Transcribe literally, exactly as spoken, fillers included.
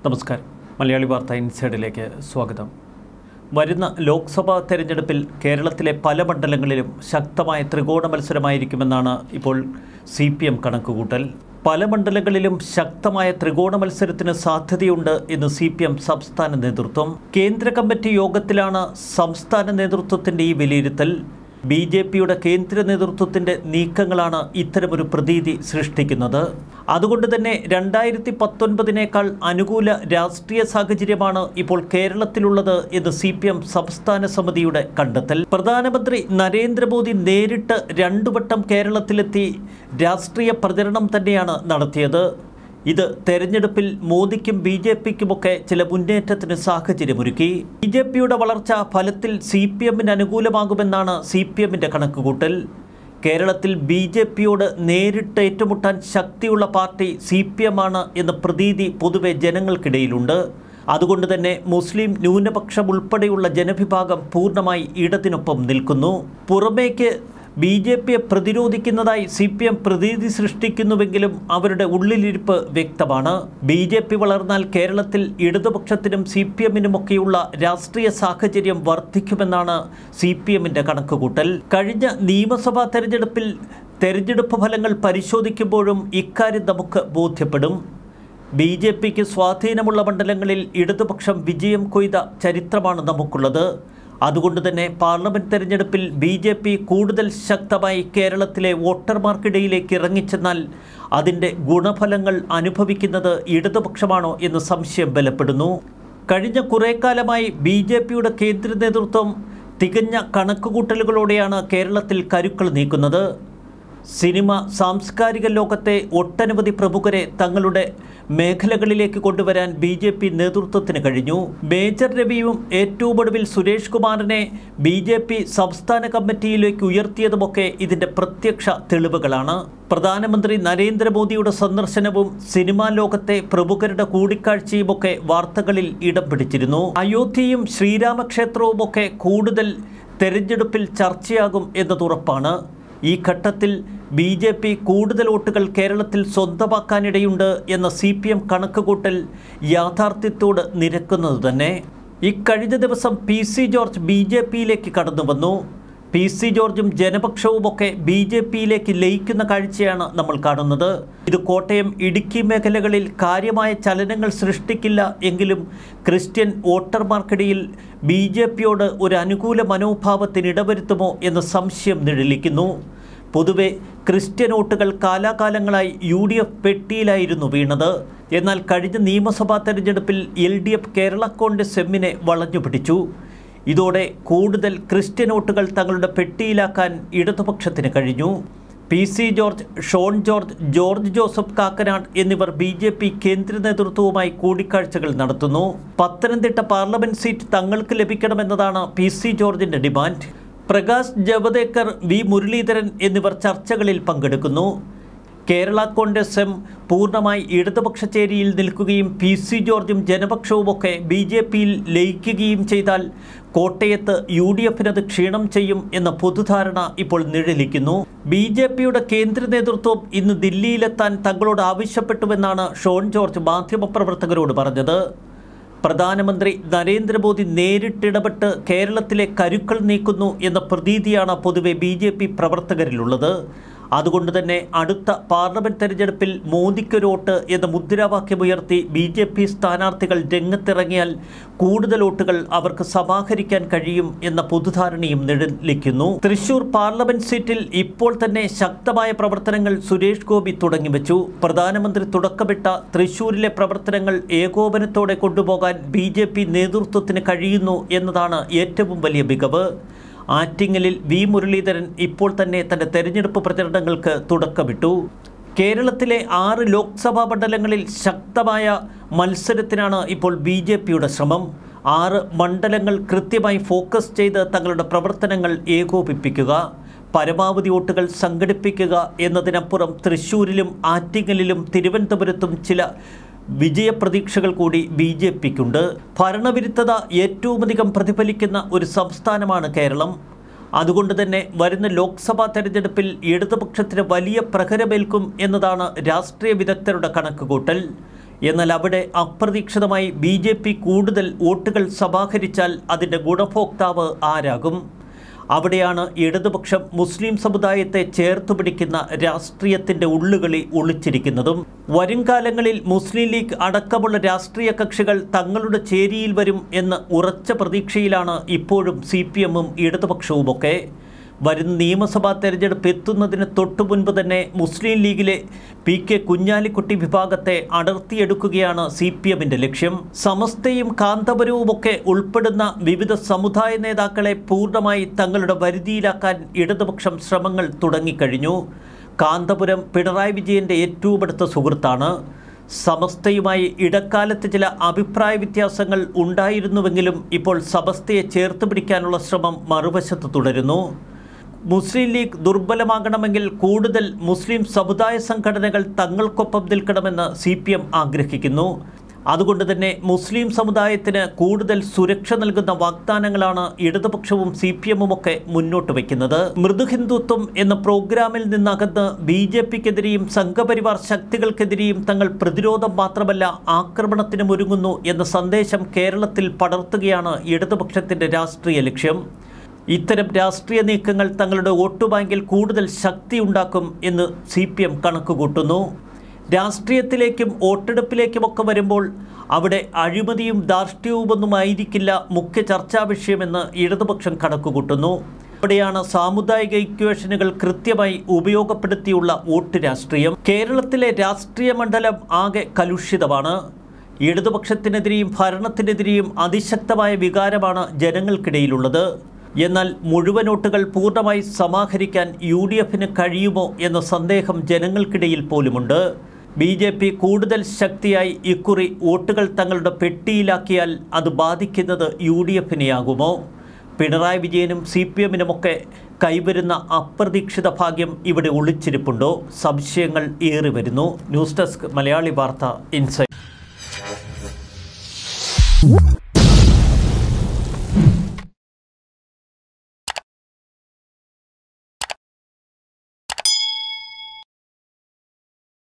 നമസ്കാരം. മലയാളി വാർത്ത ഇൻസൈഡിലേക്ക് സ്വാഗതം. വരുന്ന ലോക്സഭാ തെരഞ്ഞെടുപ്പിൽ കേരളത്തിലെ പല മണ്ഡലങ്ങളിലും ശക്തമായ ത്രികോണ മത്സരമായിരിക്കുമെന്നാണ് ഇപ്പോൾ സി പി എം കണക്കുകൂട്ടൽ. പല മണ്ഡലങ്ങളിലും ശക്തമായ ത്രികോണ മത്സരത്തിന് സാധ്യതയുണ്ട് എന്ന് സി പി എം സംസ്ഥാന നേതൃത്വം. കേന്ദ്ര കമ്മിറ്റി യോഗത്തിലാണ് സംസ്ഥാന നേതൃത്വത്തിൻ്റെ ഈ വിലയിരുത്തൽ. ബി ജെ പിയുടെ കേന്ദ്ര നേതൃത്വത്തിൻ്റെ നീക്കങ്ങളാണ് ഇത്തരമൊരു പ്രതീതി സൃഷ്ടിക്കുന്നത്. അതുകൊണ്ട് തന്നെ രണ്ടായിരത്തി പത്തൊൻപതിനേക്കാൾ അനുകൂല രാഷ്ട്രീയ സാഹചര്യമാണ് ഇപ്പോൾ കേരളത്തിലുള്ളത് എന്ന് സി പി എം സംസ്ഥാന സമിതിയുടെ കണ്ടെത്തൽ. പ്രധാനമന്ത്രി നരേന്ദ്രമോദി നേരിട്ട് രണ്ടു വട്ടം കേരളത്തിലെത്തി രാഷ്ട്രീയ പ്രചരണം തന്നെയാണ് നടത്തിയത്. ഇത് തെരഞ്ഞെടുപ്പിൽ മോദിക്കും ബി ജെ പിക്കുമൊക്കെ ചില മുന്നേറ്റത്തിന് സാഹചര്യമൊരുക്കി. ബി ജെ പിയുടെ വളർച്ച ഫലത്തിൽ സി പി എമ്മിന് അനുകൂലമാകുമെന്നാണ് സി പി എമ്മിൻ്റെ കണക്കുകൂട്ടൽ. കേരളത്തിൽ ബി ജെ പിയോട് നേരിട്ട് ഏറ്റുമുട്ടാൻ ശക്തിയുള്ള പാർട്ടി സി പി എം ആണ് എന്ന പ്രതീതി പൊതുവെ ജനങ്ങൾക്കിടയിലുണ്ട്. അതുകൊണ്ട് തന്നെ മുസ്ലിം ന്യൂനപക്ഷം ഉൾപ്പെടെയുള്ള ജനവിഭാഗം പൂർണ്ണമായി ഇടതിനൊപ്പം നിൽക്കുന്നു. പുറമേക്ക് ബി ജെ പിയെ പ്രതിരോധിക്കുന്നതായി സി പി എം പ്രതീതി സൃഷ്ടിക്കുന്നുവെങ്കിലും അവരുടെ ഉള്ളിലിരിപ്പ് വ്യക്തമാണ്. ബി ജെ പി വളർന്നാൽ കേരളത്തിൽ ഇടതുപക്ഷത്തിനും സി പി എമ്മിനുമൊക്കെയുള്ള രാഷ്ട്രീയ സാഹചര്യം വർദ്ധിക്കുമെന്നാണ് സി പി എമ്മിൻ്റെ കണക്കുകൂട്ടൽ. കഴിഞ്ഞ നിയമസഭാ തെരഞ്ഞെടുപ്പിൽ തെരഞ്ഞെടുപ്പ് ഫലങ്ങൾ പരിശോധിക്കുമ്പോഴും ഇക്കാര്യം നമുക്ക് ബോധ്യപ്പെടും. ബി ജെ പിക്ക് സ്വാധീനമുള്ള മണ്ഡലങ്ങളിൽ ഇടതുപക്ഷം വിജയം കൊയ്ത ചരിത്രമാണ് നമുക്കുള്ളത്. അതുകൊണ്ട് തന്നെ പാർലമെൻറ്റ് തെരഞ്ഞെടുപ്പിൽ ബി ജെ പി കൂടുതൽ ശക്തമായി കേരളത്തിലെ വോട്ടർമാർക്കിടയിലേക്ക് ഇറങ്ങിച്ചെന്നാൽ അതിൻ്റെ ഗുണഫലങ്ങൾ അനുഭവിക്കുന്നത് ഇടതുപക്ഷമാണോ എന്ന് സംശയം ബലപ്പെടുന്നു. കഴിഞ്ഞ കുറേ കാലമായി ബി ജെ പിയുടെ കേന്ദ്ര നേതൃത്വം തികഞ്ഞ കണക്കുകൂട്ടലുകളോടെയാണ് കേരളത്തിൽ കരുക്കൾ നീക്കുന്നത്. സിനിമ, സാംസ്കാരിക ലോകത്തെ ഒട്ടനവധി പ്രമുഖരെ തങ്ങളുടെ മേഖലകളിലേക്ക് കൊണ്ടുവരാൻ ബി ജെ പി നേതൃത്വത്തിന് കഴിഞ്ഞു. മേജർ രവിയും ഏറ്റവും ഒടുവിൽ സുരേഷ് കുമാറിനെ ബി ജെ പി സംസ്ഥാന കമ്മിറ്റിയിലേക്ക് ഉയർത്തിയതുമൊക്കെ ഇതിൻ്റെ പ്രത്യക്ഷ തെളിവുകളാണ്. പ്രധാനമന്ത്രി നരേന്ദ്രമോദിയുടെ സന്ദർശനവും സിനിമാ ലോകത്തെ പ്രമുഖരുടെ കൂടിക്കാഴ്ചയുമൊക്കെ വാർത്തകളിൽ ഇടം പിടിച്ചിരുന്നു. അയോധ്യയും ശ്രീരാമക്ഷേത്രവുമൊക്കെ കൂടുതൽ തെരഞ്ഞെടുപ്പിൽ ചർച്ചയാകും എന്നതുറപ്പാണ്. ഈ ഘട്ടത്തിൽ ബി ജെ പി കൂടുതൽ വോട്ടുകൾ കേരളത്തിൽ സ്വന്തമാക്കാനിടയുണ്ട് എന്ന സി പി എം കണക്കുകൂട്ടൽ യാഥാർത്ഥ്യത്തോട് നിരക്കുന്നത് തന്നെ. ഇക്കഴിഞ്ഞ ദിവസം പി സി ജോർജ് ബി ജെ പിയിലേക്ക് കടന്നു വന്നു. പി സി ജോർജും ജനപക്ഷവുമൊക്കെ ബി ജെ പിയിലേക്ക് ലയിക്കുന്ന കാഴ്ചയാണ് നമ്മൾ കാണുന്നത്. ഇത് കോട്ടയം, ഇടുക്കി മേഖലകളിൽ കാര്യമായ ചലനങ്ങൾ സൃഷ്ടിക്കില്ല എങ്കിലും ക്രിസ്ത്യൻ വോട്ടർമാർക്കിടയിൽ ബി ജെ പിയോട് ഒരു അനുകൂല മനോഭാവത്തിന് ഇടവരുത്തുമോ എന്ന സംശയം നിഴലിക്കുന്നു. പൊതുവെ ക്രിസ്ത്യൻ വോട്ടുകൾ കാലാകാലങ്ങളായി യു ഡി എഫ് പെട്ടിയിലായിരുന്നു വീണത്. എന്നാൽ കഴിഞ്ഞ നിയമസഭാ തെരഞ്ഞെടുപ്പിൽ L D F Kerala Congress എമ്മിനെ വളഞ്ഞു പിടിച്ചു. ഇതോടെ കൂടുതൽ ക്രിസ്ത്യൻ വോട്ടുകൾ തങ്ങളുടെ പെട്ടിയിലാക്കാൻ ഇടതുപക്ഷത്തിന് കഴിഞ്ഞു. P C George, Shone George, George Joseph Kakkanad എന്നിവർ ബി ജെ പി കേന്ദ്ര നേതൃത്വവുമായി കൂടിക്കാഴ്ചകൾ നടത്തുന്നു. പത്തനംതിട്ട പാർലമെൻറ്റ് സീറ്റ് തങ്ങൾക്ക് ലഭിക്കണമെന്നതാണ് പി സി ജോർജിൻ്റെ ഡിമാൻഡ്. പ്രകാശ് ജവദേക്കർ, വി മുരളീധരൻ എന്നിവർ ചർച്ചകളിൽ പങ്കെടുക്കുന്നു. കേരള കോൺഗ്രസ് എം പൂർണ്ണമായി ഇടതുപക്ഷ ചേരിയിൽ നിൽക്കുകയും പി സി ജോർജും ജനപക്ഷവുമൊക്കെ ബി ജെ പിയിൽ ലയിക്കുകയും ചെയ്താൽ കോട്ടയത്ത് യു ഡി എഫിനത് ക്ഷീണം ചെയ്യും എന്ന പൊതുധാരണ ഇപ്പോൾ നിഴലിക്കുന്നു. ബി ജെ പിയുടെ കേന്ദ്ര നേതൃത്വം ഇന്ന് ദില്ലിയിലെത്താൻ തങ്ങളോട് ആവശ്യപ്പെട്ടുവെന്നാണ് ഷോൺ ജോർജ് മാധ്യമപ്രവർത്തകരോട് പറഞ്ഞത്. പ്രധാനമന്ത്രി നരേന്ദ്രമോദി നേരിട്ടിടപെട്ട് കേരളത്തിലെ കരുക്കൾ നീക്കുന്നു എന്ന പ്രതീതിയാണ് പൊതുവെ ബി ജെ പി പ്രവർത്തകരിലുള്ളത്. അതുകൊണ്ട് തന്നെ അടുത്ത പാർലമെൻറ്റ് തെരഞ്ഞെടുപ്പിൽ മോദിക്കൊരു വോട്ട് എന്ന മുദ്രാവാക്യമുയർത്തി ബി ജെ പി സ്ഥാനാർത്ഥികൾ രംഗത്തിറങ്ങിയാൽ കൂടുതൽ വോട്ടുകൾ അവർക്ക് സമാഹരിക്കാൻ കഴിയും എന്ന പൊതുധാരണയും നിഴലിക്കുന്നു. തൃശൂർ പാർലമെൻറ്റ് സീറ്റിൽ ഇപ്പോൾ തന്നെ ശക്തമായ പ്രവർത്തനങ്ങൾ സുരേഷ് ഗോപി തുടങ്ങിവെച്ചു. പ്രധാനമന്ത്രി തുടക്കമിട്ട തൃശൂരിലെ പ്രവർത്തനങ്ങൾ ഏകോപനത്തോടെ കൊണ്ടുപോകാൻ ബി ജെ പി നേതൃത്വത്തിന് കഴിയുന്നു എന്നതാണ് ഏറ്റവും വലിയ മികവ്. ആറ്റിങ്ങലിൽ വി മുരളീധരൻ ഇപ്പോൾ തന്നെ തൻ്റെ തെരഞ്ഞെടുപ്പ് പ്രചരണങ്ങൾക്ക് തുടക്കമിട്ടു. കേരളത്തിലെ ആറ് ലോക്സഭാ മണ്ഡലങ്ങളിൽ ശക്തമായ മത്സരത്തിനാണ് ഇപ്പോൾ ബി ജെ പിയുടെ ശ്രമം. ആറ് മണ്ഡലങ്ങൾ കൃത്യമായി ഫോക്കസ് ചെയ്ത് തങ്ങളുടെ പ്രവർത്തനങ്ങൾ ഏകോപിപ്പിക്കുക, പരമാവധി വോട്ടുകൾ സംഘടിപ്പിക്കുക എന്നതിനപ്പുറം തൃശ്ശൂരിലും ആറ്റിങ്ങലിലും തിരുവനന്തപുരത്തും ചില വിജയപ്രതീക്ഷകൾ കൂടി ബി ജെ പിക്കുണ്ട്. ഭരണവിരുദ്ധത ഏറ്റവുമധികം പ്രതിഫലിക്കുന്ന ഒരു സംസ്ഥാനമാണ് കേരളം. അതുകൊണ്ട് തന്നെ വരുന്ന ലോക്സഭാ തെരഞ്ഞെടുപ്പിൽ ഇടതുപക്ഷത്തിന് വലിയ പ്രഹരമേൽക്കും എന്നതാണ് രാഷ്ട്രീയ വിദഗ്ധരുടെ കണക്കുകൂട്ടൽ. എന്നാൽ അവിടെ അപ്രതീക്ഷിതമായി ബി ജെ പി കൂടുതൽ വോട്ടുകൾ സമാഹരിച്ചാൽ അതിൻ്റെ ഗുണഭോക്താവ് ആരാകും? അവിടെയാണ് ഇടതുപക്ഷം മുസ്ലിം സമുദായത്തെ ചേർത്ത് പിടിക്കുന്ന രാഷ്ട്രീയത്തിൻ്റെ ഉള്ളുകളി ഒളിച്ചിരിക്കുന്നതും. വരുംകാലങ്ങളിൽ മുസ്ലിം ലീഗ് അടക്കമുള്ള രാഷ്ട്രീയ കക്ഷികൾ തങ്ങളുടെ ചേരിയിൽ വരും എന്ന ഉറച്ച പ്രതീക്ഷയിലാണ് ഇപ്പോഴും സി പി എമ്മും ഇടതുപക്ഷവുമൊക്കെ. വരുന്ന നിയമസഭാ തെരഞ്ഞെടുപ്പ് എത്തുന്നതിന് തൊട്ടു മുൻപ് തന്നെ മുസ്ലിം ലീഗിലെ പി കെ കുഞ്ഞാലിക്കുട്ടി വിഭാഗത്തെ അടർത്തിയെടുക്കുകയാണ് സി പി എമ്മിൻ്റെ ലക്ഷ്യം. സമസ്തയും കാന്തപുരവുമൊക്കെ ഉൾപ്പെടുന്ന വിവിധ സമുദായ നേതാക്കളെ പൂർണ്ണമായി തങ്ങളുടെ വരുതിയിലാക്കാൻ ഇടതുപക്ഷം ശ്രമങ്ങൾ തുടങ്ങിക്കഴിഞ്ഞു. കാന്തപുരം പിണറായി വിജയൻ്റെ ഏറ്റവും അടുത്ത സുഹൃത്താണ്. സമസ്തയുമായി ഇടക്കാലത്ത് ചില അഭിപ്രായ വ്യത്യാസങ്ങൾ ഉണ്ടായിരുന്നുവെങ്കിലും ഇപ്പോൾ സമസ്തയെ ചേർത്ത് പിടിക്കാനുള്ള ശ്രമം മറുവശത്ത് തുടരുന്നു. മുസ്ലിം ലീഗ് ദുർബലമാകണമെങ്കിൽ കൂടുതൽ മുസ്ലിം സമുദായ സംഘടനകൾ തങ്ങൾക്കൊപ്പം നിൽക്കണമെന്ന് സി പി എം ആഗ്രഹിക്കുന്നു. അതുകൊണ്ട് തന്നെ മുസ്ലിം സമുദായത്തിന് കൂടുതൽ സുരക്ഷ നൽകുന്ന വാഗ്ദാനങ്ങളാണ് ഇടതുപക്ഷവും സി പി എമ്മുമൊക്കെ മുന്നോട്ട് വയ്ക്കുന്നത്. മൃദുഹിന്ദുത്വം എന്ന പ്രോഗ്രാമിൽ നിന്നകന്ന് ബി ജെ പിക്കെതിരെയും സംഘപരിവാർ ശക്തികൾക്കെതിരെയും തങ്ങൾ പ്രതിരോധം മാത്രമല്ല ആക്രമണത്തിനും ഒരുങ്ങുന്നു എന്ന സന്ദേശം കേരളത്തിൽ പടർത്തുകയാണ് ഇടതുപക്ഷത്തിൻ്റെ രാഷ്ട്രീയ ലക്ഷ്യം. ഇത്തരം രാഷ്ട്രീയ നീക്കങ്ങൾ തങ്ങളുടെ വോട്ട് ബാങ്കിൽ കൂടുതൽ ശക്തി ഉണ്ടാക്കും എന്ന് സി പി എം കണക്കുകൂട്ടുന്നു. രാഷ്ട്രീയത്തിലേക്കും വോട്ടെടുപ്പിലേക്കുമൊക്കെ വരുമ്പോൾ അവിടെ അഴിമതിയും ധാർഷ്ട്യവുമൊന്നുമായിരിക്കില്ല മുഖ്യ ചർച്ചാ വിഷയമെന്ന് ഇടതുപക്ഷം കണക്കുകൂട്ടുന്നു. അവിടെയാണ് സാമുദായിക ഇക്വേഷനുകൾ കൃത്യമായി ഉപയോഗപ്പെടുത്തിയുള്ള വോട്ട് രാഷ്ട്രീയം. കേരളത്തിലെ രാഷ്ട്രീയ മണ്ഡലം ആകെ കലുഷിതമാണ്. ഇടതുപക്ഷത്തിനെതിരെയും ഭരണത്തിനെതിരെയും അതിശക്തമായ വികാരമാണ് ജനങ്ങൾക്കിടയിലുള്ളത്. എന്നാൽ മുഴുവൻ വോട്ടുകൾ പൂർണ്ണമായി സമാഹരിക്കാൻ യു ഡി എഫിന് കഴിയുമോ എന്ന സന്ദേഹം ജനങ്ങൾക്കിടയിൽ പോലുമുണ്ട്. ബി ജെ പി കൂടുതൽ ശക്തിയായി ഇക്കുറി വോട്ടുകൾ തങ്ങളുടെ പെട്ടിയിലാക്കിയാൽ അത് ബാധിക്കുന്നത് യു ഡി എഫിനെയാകുമോ? പിണറായി വിജയനും സി പി എമ്മിനുമൊക്കെ കൈവരുന്ന അപ്രതീക്ഷിത ഭാഗ്യം ഇവിടെ ഒളിച്ചിരിപ്പുണ്ടോ? സംശയങ്ങൾ ഏറി വരുന്നു. ന്യൂസ് ഡെസ്ക് മലയാളി വാർത്ത ഇൻസൈറ്റ്.